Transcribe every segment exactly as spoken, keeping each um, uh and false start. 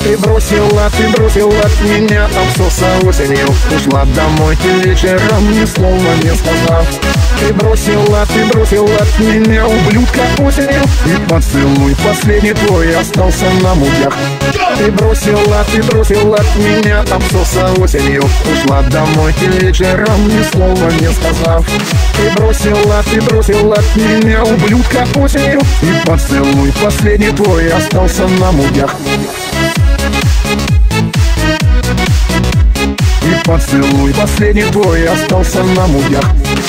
Ты бросила, ты бросила от меня абсоса осенью. Ушла домой ты вечером, ни слова не сказав. Ты бросила, ты бросила от меня ублюдка осенью. И поцелуй последний твой остался на мудях. Ты бросила, ты бросила от меня абсоса осенью. Ушла домой ты вечером, ни слова не сказав. Ты бросила, ты бросила от меня ублюдка осенью. И поцелуй последний твой остался на мудях. И поцелуй последний твой остался на мудях.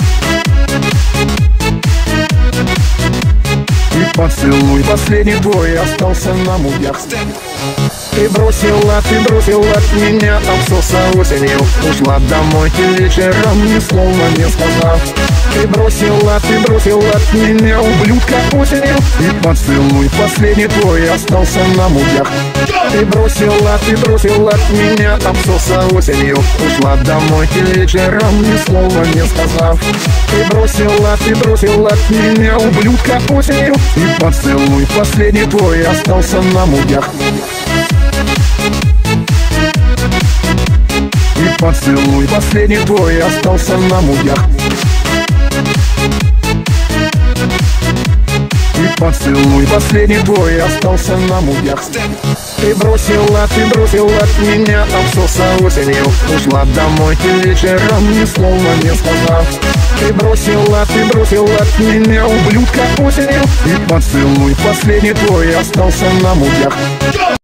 И поцелуй последний твой остался на мудях. Ты бросила, ты бросила от меня абсоса осенью. Ушла домой ты вечером, ни слова не сказав. Ты бросила, ты бросила от меня ублюдка осенью. И поцелуй последний твой остался на мудях. Ты бросила, ты бросила от меня абсоса осенью. Ушла домой ты вечером, ни слова не сказав. Ты бросила, ты бросила от меня ублюдка осенью. И поцелуй последний твой остался на мудях. И поцелуй последний твой остался на мудях. И поцелуй последний твой остался на мудях. Ты бросила, ты бросила от меня абсоса осенью. Ушла домой ты вечером, ни слова не сказав. Ты бросила, ты бросила от меня ублюдка осенью. И поцелуй последний твой остался на мудях.